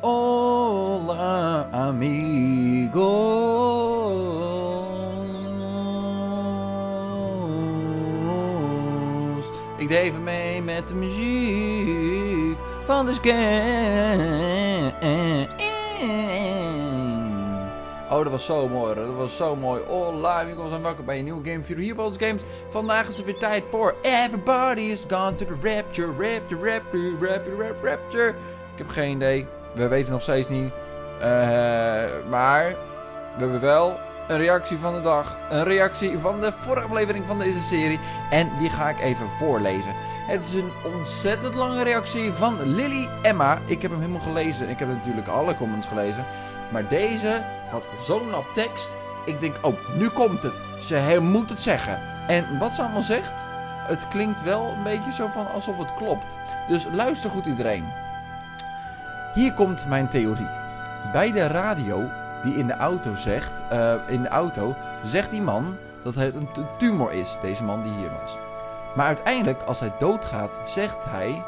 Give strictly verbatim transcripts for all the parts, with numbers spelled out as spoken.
Hola, amigos. Ik deed even mee met de muziek van de game. Oh, dat was zo mooi. Dat was zo mooi. Hola, amigos en welkom bij een nieuwe Game View hier bij ons Games. Vandaag is het weer tijd voor Everybody is gone to the rapture, rapture, rapture, rapture, rapture, rapture. Ik heb geen idee. We weten nog steeds niet. Uh, maar we hebben wel een reactie van de dag. Een reactie van de vorige aflevering van deze serie. En die ga ik even voorlezen. Het is een ontzettend lange reactie van Lily Emma. Ik heb hem helemaal gelezen. Ik heb natuurlijk alle comments gelezen. Maar deze had zo'n lap tekst. Ik denk, oh, nu komt het. Ze moet het zeggen. En wat ze allemaal zegt, het klinkt wel een beetje zo van alsof het klopt. Dus luister goed iedereen. Hier komt mijn theorie. Bij de radio die in de auto zegt, uh, in de auto zegt die man dat het een tumor is. Deze man die hier was. Maar uiteindelijk, als hij doodgaat, zegt hij,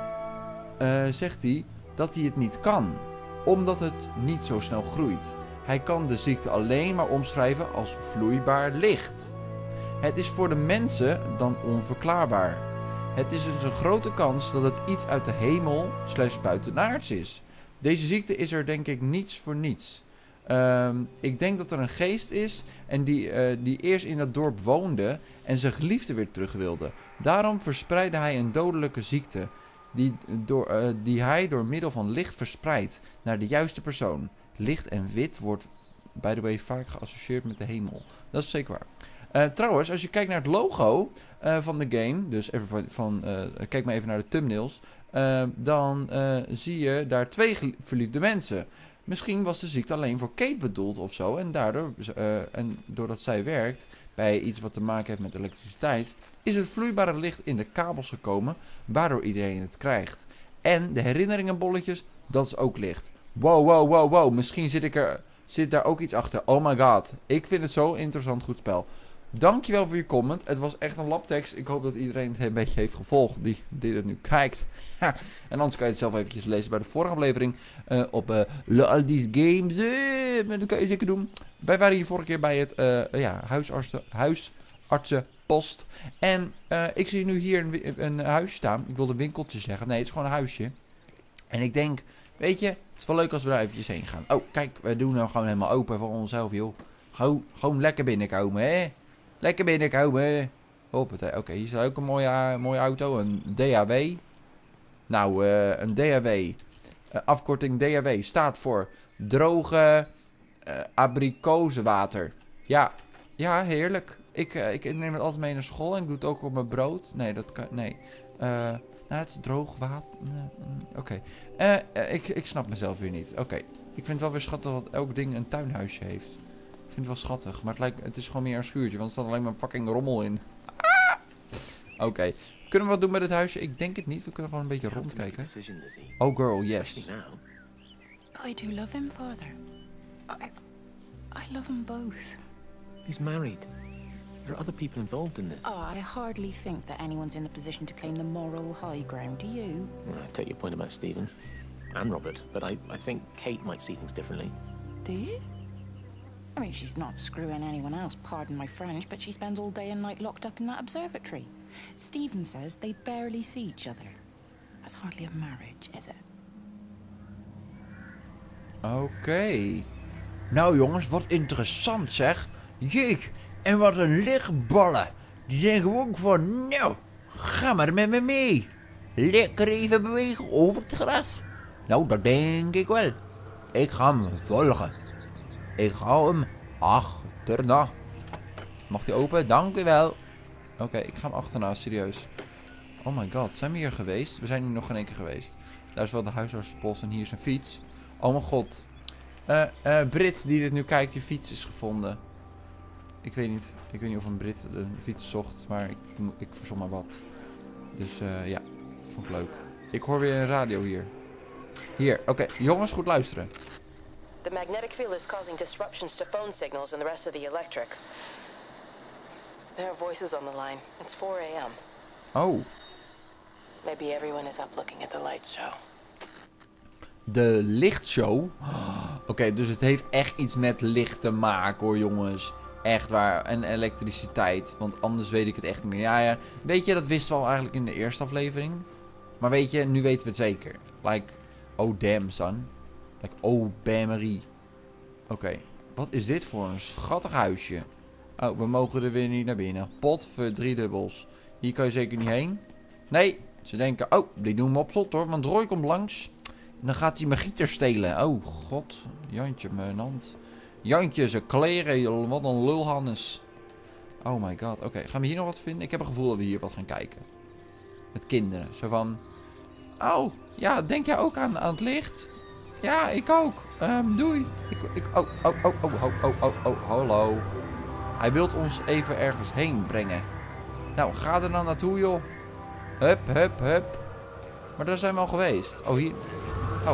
uh, zegt hij dat hij het niet kan. Omdat het niet zo snel groeit. Hij kan de ziekte alleen maar omschrijven als vloeibaar licht. Het is voor de mensen dan onverklaarbaar. Het is dus een grote kans dat het iets uit de hemel slash buitenaards is. Deze ziekte is er denk ik niets voor niets. Uh, ik denk dat er een geest is en die, uh, die eerst in dat dorp woonde en zijn geliefde weer terug wilde. Daarom verspreidde hij een dodelijke ziekte. Die, door, uh, die hij door middel van licht verspreidt naar de juiste persoon. Licht en wit wordt, by the way, vaak geassocieerd met de hemel. Dat is zeker waar. Uh, trouwens, als je kijkt naar het logo uh, van de game, dus van, uh, kijk maar even naar de thumbnails, uh, dan uh, zie je daar twee verliefde mensen. Misschien was de ziekte alleen voor Kate bedoeld of zo. En daardoor, uh, en doordat zij werkt bij iets wat te maken heeft met elektriciteit, is het vloeibare licht in de kabels gekomen, waardoor iedereen het krijgt. En de herinneringenbolletjes, dat is ook licht. Wow, wow, wow, wow. Misschien zit, ik er, zit daar ook iets achter. Oh my god. Ik vind het zo interessant goed spel. Dankjewel voor je comment. Het was echt een labtekst. Ik hoop dat iedereen het een beetje heeft gevolgd die dit het nu kijkt. Ha. En anders kan je het zelf eventjes lezen bij de vorige aflevering uh, op uh, Laldi's Games. Uh, dat kan je zeker doen. Wij waren hier vorige keer bij het uh, ja, huisartsen, huisartsenpost. En uh, ik zie nu hier een, een huisje staan. Ik wilde winkeltje zeggen. Nee, het is gewoon een huisje. En ik denk, weet je, het is wel leuk als we daar eventjes heen gaan. Oh, kijk, we doen nou gewoon helemaal open voor onszelf, joh. Gewoon, gewoon lekker binnenkomen, hè. Lekker binnenkomen. Hoppatee. Oké, okay, hier is ook een mooie, uh, mooie auto. Een D A W. Nou, uh, een D A W. Uh, afkorting D A W staat voor droge uh, abrikozenwater. Ja, ja, heerlijk. Ik, uh, ik neem het altijd mee naar school en ik doe het ook op mijn brood. Nee, dat kan... Nee. Uh, nou, het is droog water. Uh, Oké. Okay. Uh, uh, ik, ik snap mezelf weer niet. Oké. Okay. Ik vind het wel weer schattig dat elk ding een tuinhuisje heeft. Ik vind het wel schattig, maar het, lijkt, het is gewoon meer een schuurtje, want er staat alleen maar fucking rommel in. Ah! Oké. Okay. Kunnen we wat doen met het huisje? Ik denk het niet. We kunnen gewoon een beetje rondkijken. Oh girl, yes. I do love him, father. I, I love them both. He's married. There are other people involved in this. Oh, I hardly think that anyone's in the position to claim the moral high ground, do you? Well, I take your point about Stephen and Robert, but I, I think Kate might see things differently. Do you? I mean, she's not screwing anyone else, pardon my French, but she spends all day and night locked up in that observatory. Stephen says they barely see each other. That's hardly a marriage, is it? Oké. Okay. Nou jongens, wat interessant zeg. Jeek, en wat een lichtballen. Die zijn gewoon van, nou, ga maar met me mee. Lekker even bewegen over het gras. Nou, dat denk ik wel. Ik ga hem volgen. Ik ga hem achterna. Mag die open? Dank u wel. Oké, okay, ik ga hem achterna, serieus. Oh my god, zijn we hier geweest? We zijn hier nog geen één keer geweest. Daar is wel de huisartsenpost en hier is een fiets. Oh mijn god. Uh, uh, Brit die dit nu kijkt, die fiets is gevonden. Ik weet niet. Ik weet niet of een Brit de fiets zocht, maar ik, ik verzon maar wat. Dus uh, ja, vond ik leuk. Ik hoor weer een radio hier. Hier, oké. Okay. Jongens, goed luisteren. The magnetic field is causing disruptions to phone signals and the rest of the electrics. There are voices on the line. It's four A M Oh. Maybe everyone is up looking at the light show. De lichtshow. Oké, okay, dus het heeft echt iets met licht te maken hoor jongens. Echt waar. En elektriciteit. Want anders weet ik het echt niet meer. Ja, ja. Weet je, dat wisten we al eigenlijk in de eerste aflevering. Maar weet je, nu weten we het zeker. Like, oh damn son. Like, oh Bamerie. Oké. Okay. Wat is dit voor een schattig huisje? Oh, we mogen er weer niet naar binnen. Pot voor drie dubbels. Hier kan je zeker niet heen. Nee. Ze denken, oh, die doen we op slot hoor. Want Roy komt langs. En dan gaat hij mijn gieter stelen. Oh, god. Jantje, mijn hand. Jantje, zijn kleren. Wat een lulhannes. Oh my god. Oké, okay, gaan we hier nog wat vinden? Ik heb een gevoel dat we hier wat gaan kijken. Met kinderen. Zo van... Oh, ja, denk jij ook aan, aan het licht? Ja, ik ook. Um, doei. Ik, ik, oh, oh, oh, oh, oh, oh, oh, oh, hallo. Hij wil ons even ergens heen brengen. Nou, ga er dan naartoe, joh. Hup, hup, hup. Maar daar zijn we al geweest. Oh, hier. Oh.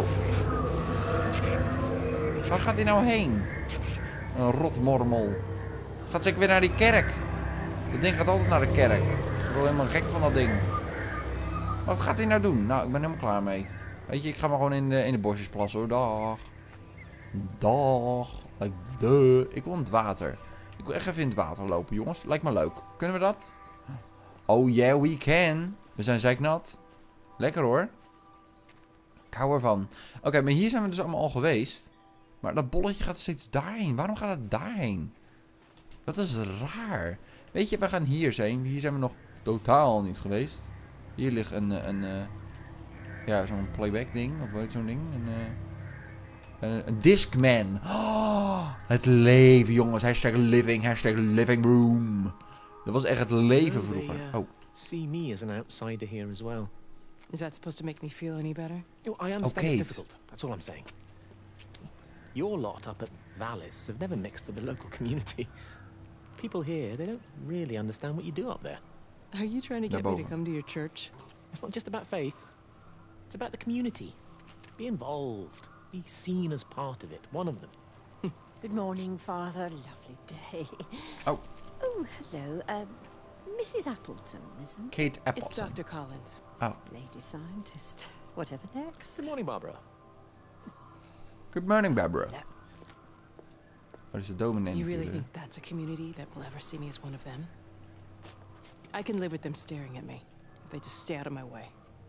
Waar gaat hij nou heen? Een rotmormel. Gaat zeker weer naar die kerk. Dat ding gaat altijd naar de kerk. Ik word helemaal gek van dat ding. Wat gaat hij nou doen? Nou, ik ben helemaal klaar mee. Weet je, ik ga maar gewoon in de, in de bosjes plassen hoor. Dag. Dag. Like, de. Ik wil in het water. Ik wil echt even in het water lopen, jongens. Lijkt me leuk. Kunnen we dat? Oh yeah, we can. We zijn zeiknat. Lekker hoor. Ik hou ervan. Oké, okay, maar hier zijn we dus allemaal al geweest. Maar dat bolletje gaat steeds daarheen. Waarom gaat het daarheen? Dat is raar. Weet je, we gaan hier zijn. Hier zijn we nog totaal niet geweest. Hier ligt een... een, een ja, zo'n playback ding. Of weet zo'n ding. Een, een, een Discman. Oh, het leven, jongens. Hashtag living. Hashtag living room. Dat was echt het leven vroeger. Oh. See me as an outsider here as well. Is that supposed to make me feel any better? Oh, I understand okay. It's difficult. That's all I'm saying. Your lot up at Vallis have never mixed with the local community. People here, they don't really understand what you do up there. Are you trying to get me to come to your church? It's not just about faith. It's about the community. Be involved. Be seen as part of it. One of them. Good morning, Father. Lovely day. Oh. Oh, hello. Uh, Missus Appleton, isn't it? Kate Appleton. It's Doctor Collins. Oh. Lady scientist. Whatever next. Good morning, Barbara. Good morning, Barbara. Yeah. Wat is de dominee You really natuurlijk. think that's a community that will ever see me as one of them? I can live with them staring at me. They just stay out of my way.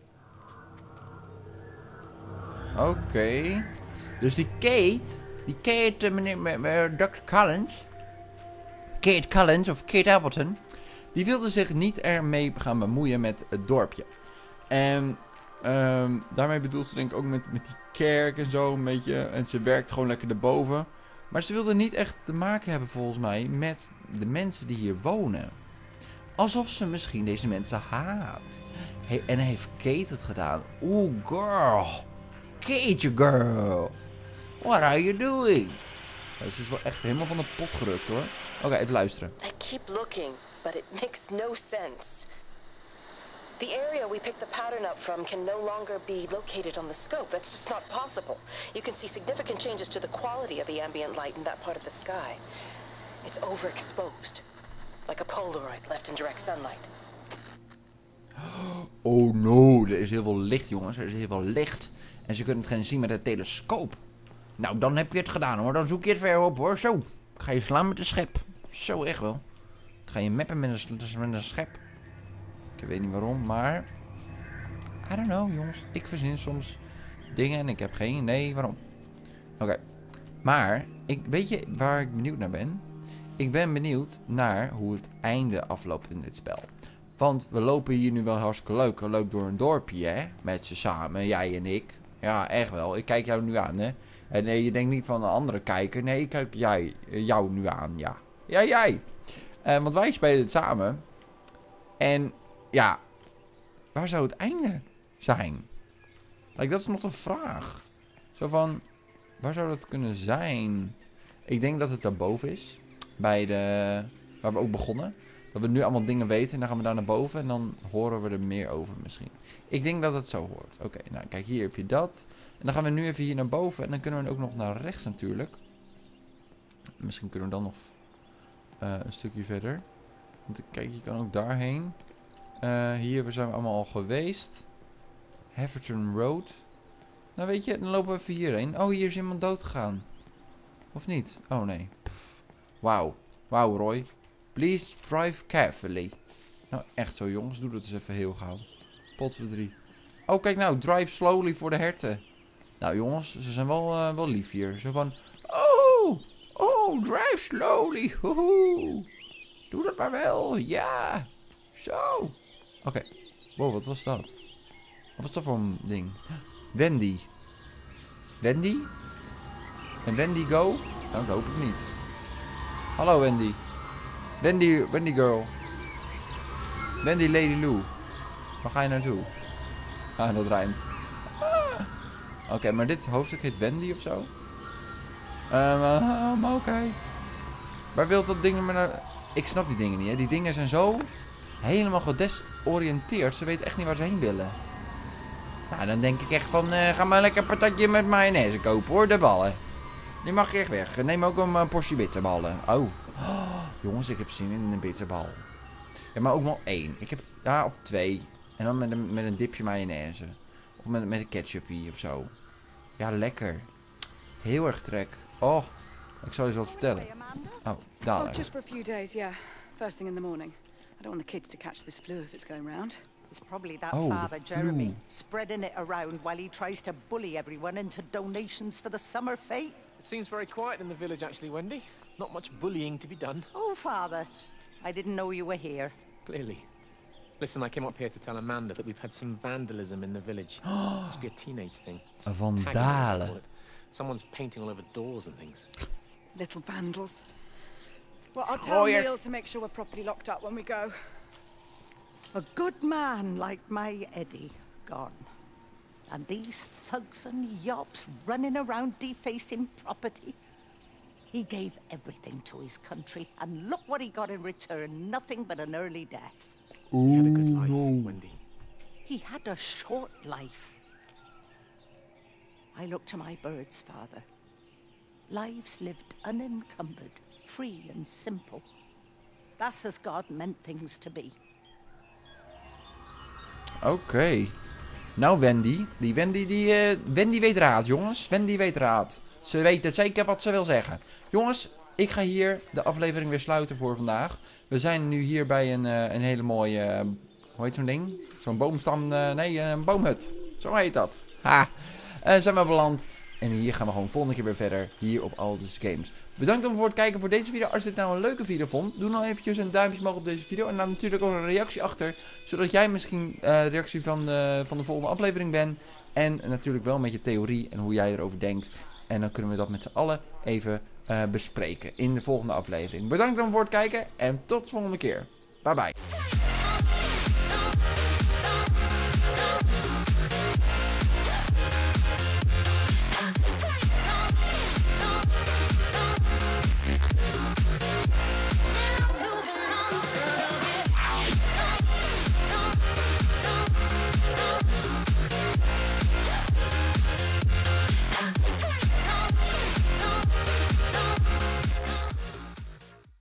Oké. Okay. Dus die Kate, die Kate, uh, meneer, meneer dokter Collins, Kate Collins of Kate Appleton, die wilde zich niet ermee gaan bemoeien met het dorpje. En um, daarmee bedoelt ze denk ik ook met, met die kerk en zo een beetje. En ze werkt gewoon lekker erboven. Maar ze wilde niet echt te maken hebben volgens mij met de mensen die hier wonen. Alsof ze misschien deze mensen haat. Hey, en heeft Kate het gedaan? Oeh, girl. Kate, girl. What are you doing? Ja, ze is wel echt helemaal van de pot gerukt hoor. Oké, okay, even luisteren. I keep looking, but it makes no sense. The area we picked the pattern up from can no longer be located on the scope. That's just not possible. You can see significant changes to the quality of the ambient light in that part of the sky. It's overexposed. Like a Polaroid left in direct sunlight. Oh no, er is heel veel licht jongens. Er is heel veel licht. En ze kunnen het gaan zien met een telescoop. Nou, dan heb je het gedaan hoor. Dan zoek je het ver op hoor. Zo. Ik ga je slaan met een schep. Zo, echt wel. Ik ga je mappen met een, met een schep. Ik weet niet waarom, maar... I don't know, jongens. Ik verzin soms dingen en ik heb geen idee waarom. Oké. Okay. Maar, ik, weet je waar ik benieuwd naar ben? Ik ben benieuwd naar hoe het einde afloopt in dit spel. Want we lopen hier nu wel hartstikke leuk. Leuk door een dorpje, hè? Met z'n samen, jij en ik. Ja, echt wel. Ik kijk jou nu aan, hè? En nee, je denkt niet van een andere kijker. Nee, ik kijk jij, jou nu aan, ja. Ja, jij. Uh, want wij spelen het samen. En... ja, waar zou het einde zijn? Like, dat is nog de vraag. Zo van, waar zou dat kunnen zijn? Ik denk dat het daarboven is. Bij de, waar we ook begonnen. Dat we nu allemaal dingen weten en dan gaan we daar naar boven. En dan horen we er meer over misschien. Ik denk dat het zo hoort. Oké, okay, nou kijk, hier heb je dat. En dan gaan we nu even hier naar boven. En dan kunnen we ook nog naar rechts natuurlijk. Misschien kunnen we dan nog uh, een stukje verder. Want kijk, je kan ook daarheen. Uh, hier zijn we allemaal al geweest. Hefferton Road. Nou weet je, dan lopen we even hierheen. Oh, hier is iemand dood gegaan. Of niet? Oh nee. Wauw. Wauw, Roy. Please drive carefully. Nou, echt zo, jongens. Doe dat eens even heel gauw. Pot voor drie. Oh, kijk nou. Drive slowly voor de herten. Nou, jongens. Ze zijn wel, uh, wel lief hier. Zo van... Oh! Oh, drive slowly. Hoehoe. Doe dat maar wel. Ja. Zo. Oké. Okay. Wow, wat was dat? Wat was dat voor een ding? Wendy. Wendy? En Wendy go? Nou, dat hoop ik niet. Hallo Wendy. Wendy, Wendy girl. Wendy Lady Lou. Waar ga je naartoe? Ah, dat rijmt. Ah. Oké, okay, maar dit hoofdstuk heet Wendy of zo? Um, um, Oké. Okay. Waar wilt dat ding maar naar... Ik snap die dingen niet, hè. Die dingen zijn zo helemaal gedesoriënteerd. Ze weten echt niet waar ze heen willen. Nou, dan denk ik echt van... Uh, ga maar lekker een patatje met mayonaise kopen, hoor. De ballen. Die mag echt weg. Neem ook een, een portie bitterballen. Oh. Oh. Jongens, ik heb zin in een bitterbal. Ja, maar ook wel één. Ik heb... Ja, of twee. En dan met een, met een dipje mayonaise. Of met, met een ketchupie of zo. Ja, lekker. Heel erg trek. Oh. Ik zal je eens wat vertellen. Oh, dadelijk. Oh, just for a few days, yeah. First thing in the morning. I don't want the kids to catch this flu if it's going round. It's probably that Oh, father, the Jeremy, flu. spreading it around while he tries to bully everyone into donations for the summer fete. It seems very quiet in the village, actually, Wendy. Not much bullying to be done. Oh, father, I didn't know you were here. Clearly. Listen, I came up here to tell Amanda that we've had some vandalism in the village. Must be a teenage thing. Vandalen. Someone's painting all over doors and things. Little vandals. Well, I'll tell Oh, yeah. Neil to make sure we're properly locked up when we go. A good man like my Eddie gone. And these thugs and yobs running around defacing property. He gave everything to his country, and look what he got in return. Nothing but an early death. He had a good life, Wendy. He had a short life. I look to my birds, father. Lives lived unencumbered, free and simple. That's as God meant things to be. Oké. Okay. Nou, Wendy. Die Wendy, die... Uh, Wendy weet raad, jongens. Wendy weet raad. Ze weet het zeker wat ze wil zeggen. Jongens, ik ga hier de aflevering weer sluiten voor vandaag. We zijn nu hier bij een, uh, een hele mooie... Uh, hoe heet zo'n ding? Zo'n boomstam... Uh, nee, een boomhut. Zo heet dat. Ha! Uh, zijn we beland. En hier gaan we gewoon volgende keer weer verder. Hier op Aldous Games. Bedankt voor het kijken voor deze video. Als je dit nou een leuke video vond, doe dan eventjes een duimpje omhoog op deze video. En laat natuurlijk ook een reactie achter. Zodat jij misschien uh, de reactie van de, van de volgende aflevering bent. En natuurlijk wel met je theorie en hoe jij erover denkt. En dan kunnen we dat met z'n allen even uh, bespreken in de volgende aflevering. Bedankt dan voor het kijken en tot de volgende keer. Bye bye.